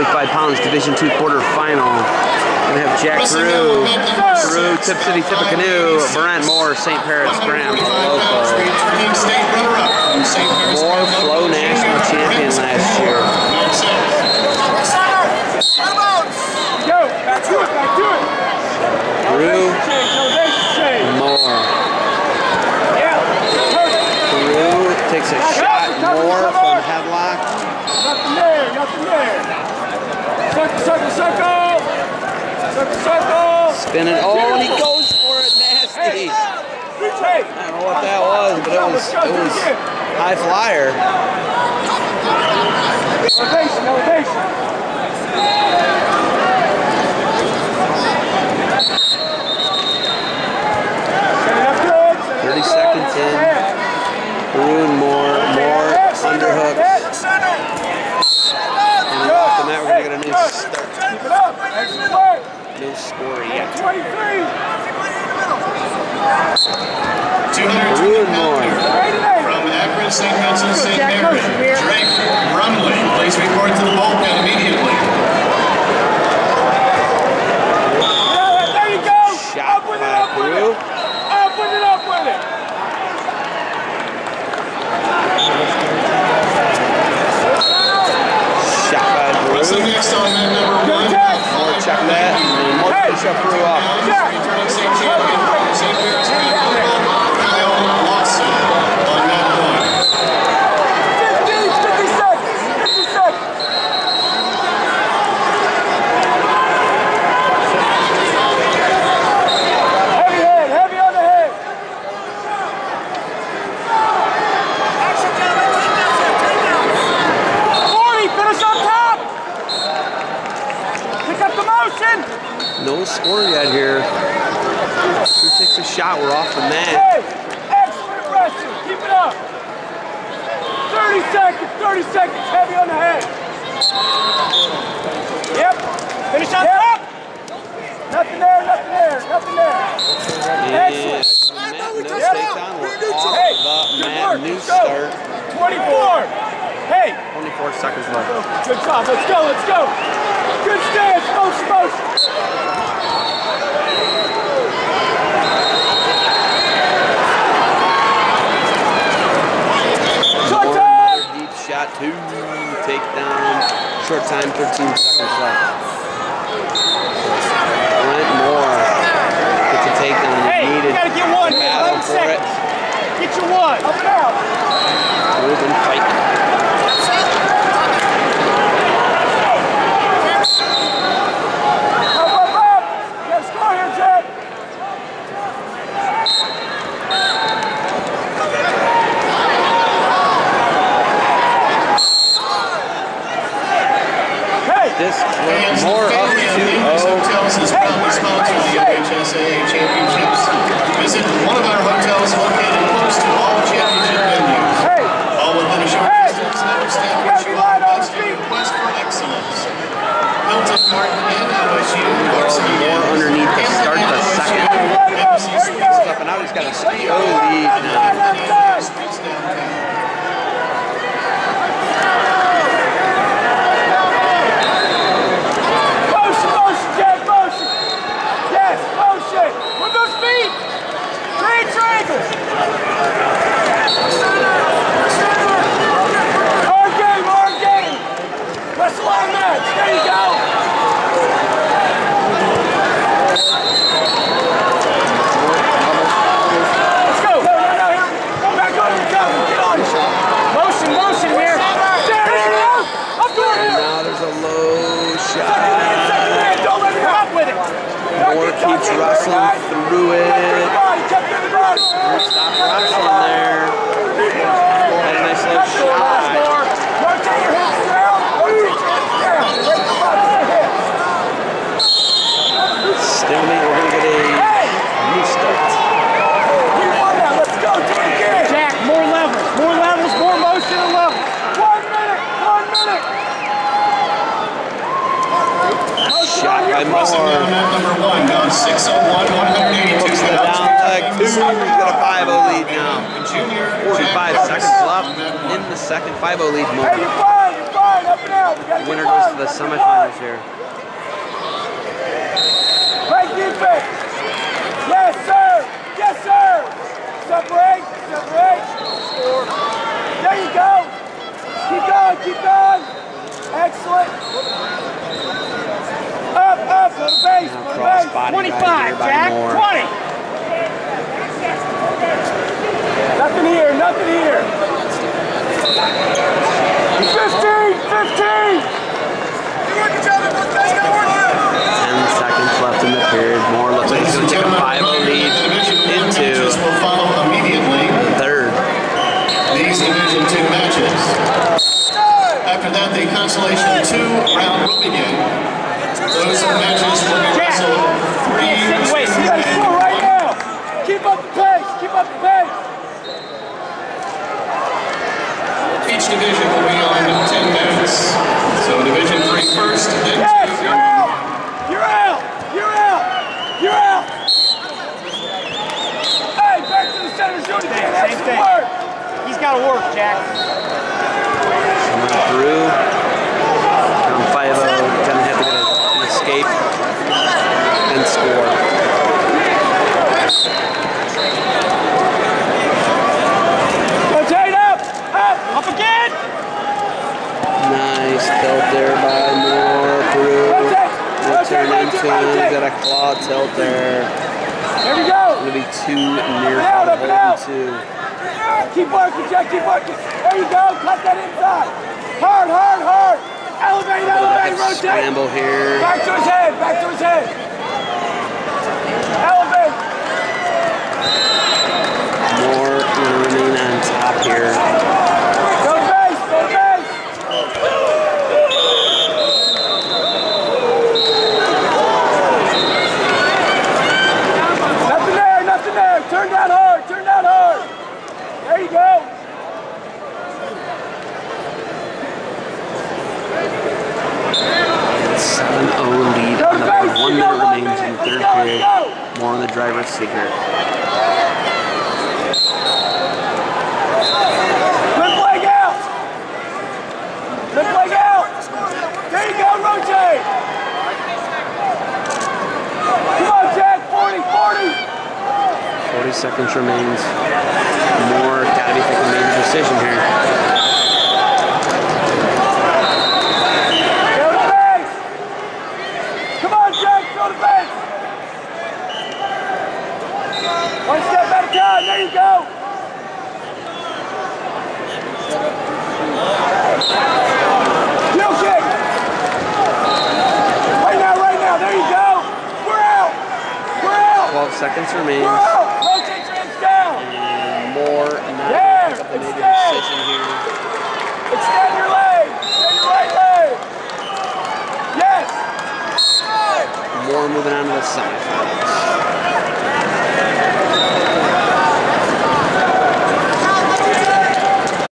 45 pounds Division II quarterfinal. We have Jack Drew, Tip City Tippecanoe, Brent Moore, St. Parrots, Graham, Loco. Moore, Flow National Champion last year. Drew, Moore. Drew takes a shot, Moore from headlock. Nothing there, nothing there. Circle, circle. Circle, circle. Spinning, oh, and he goes for it, nasty. I don't know what that was, but it was high flyer. Elevation, elevation. 30 seconds in. Drew and Moore underhooks. And off the net, we're going to get a new start. Keep it up. Excellent work. No score yet. 23. 200 and Moore. From Akron, St. Vincent, St. Mary, Drake Brumley. Please report to the bullpen immediately. There you go. Shot by Drew. Up with it, up with it. Shot by Drew. What's the next on that number 1? Moore check that. And Moore finish up Drew off. Returning state champion from St. Mary's Kyle Lawson on that one. 50 seconds. 50 seconds. Heavy head, heavy on the head. Action, gentlemen, take down. 40, finish on top. Pick up the motion. No score yet here. Drew takes a shot. We're off the mat. Hey, excellent wrestling. Keep it up. 30 seconds, 30 seconds. Heavy on the head. Yep. Finish on top. Nothing there, nothing there, nothing there. Excellent. No takedown. We're off the mat. New start. 24. Hey. 24 seconds left. Good job. Let's go, let's go. Good stance. Motion, motion. Short time. Deep shot, 2 takedown. Short time, 13 seconds left. Brent Moore gets a takedown. Hey, you needed. gotta get one. Battle 11 for seconds. it. Get your one. Up and out. Move and fight. Up. Get a score here, Jack. Hey. This Fans Moore up and families, 2-0. hotels is proudly sponsoring the FHSAA Championships. Visit one of our hotels located close to all championship venues. Hey. All within a short distance, never establish your own best in your quest for excellence. Hilton, Martin, and LSU varsity Moore underneath to start the second. Stepping out, he's got a 3-0 lead now. Streets downtown. Motion, Jack, motion. Yes, motion. With those feet. Three triangles. Hard game. Wrestle on match. There you go. Let's go. No, here. Go back on the cover. Get on. Motion here. There you go. Up to And here. now there's a low shot. Second man. Don't let me up with it. Moore keeps wrestling through it. Stop wrestling there. Had a nice little shot. Rotate your hips down. Stalemate, we're going to get a new start. Let's go. Do it again. Jack, more levels, more motion and levels. 1 minute. Shot by Crossing Moore. down mat number 1, gone 6:01, 182 Hooks the down leg. 2. He's got a 5-0 lead now. 45 seconds left in the second. 5-0 lead, Moore. Hey, you're fine. Up and out. We gotta Winner get goes fine. the semifinals here. Great defense. Yes, sir. Yes, sir. Separate. Separate. There you go. Keep going. Keep going. Excellent. Up, up. Go to base. Go to base. 25, Jack. 20. Nothing here. Nothing here. 15. 15. 10 seconds left in the period. Moore looks like he's going to take a 5-0 lead into will follow immediately. third. These Division II matches. After that, the Consolation 2 round will begin. Those matches will be wrestled 3 Wait, you gotta score right now. Keep up the pace. Keep up the pace. Each division will be on 10 minutes. So Division 3 first, then Yes, you're out. You're out. You're out. You're out. Hey, back to the center. Do it again. That's Same the thing. work. He's got to work, Jack. Through. Down 5-0. Gonna have to get an escape and score. Rotate up. Up. Up again. Nice tilt there by Moore. Through. Rotate. Return Rotate. into Rotate. him. Rotate. Got a claw tilt there. There we go. Gonna be 2 near Up and out. holding 2. Keep working, Jack. Keep working. There you go. Cut that inside. Hard, hard, hard. Elevate, elevate, rotate. Scramble here. Back to his head. Back to his head. Elevate. Moore gonna remain on top here. Go to base. Go to base. Nothing there. Nothing there. Turn down hard. Turn down hard. There you go. Seven 7-0 lead on the board. 1 minute remains in the third period. More on the driver's seat here. Lift leg out. Lift leg out. There you go. Rotate. Come on, Jack. 40, 40. 40 seconds remains. Moore gotta be thinking major decision here. Go to base. Come on, Jack. Go to base. One step at a time. There you go. Heel kick. Right now, right now. There you go. We're out. We're out. 12 seconds remains. We're out. Rotate your hands down. And Moore not There, picking up the major extend. decision here. Extend your leg. Extend your right leg. Yes. Moore moving on to the semifinals.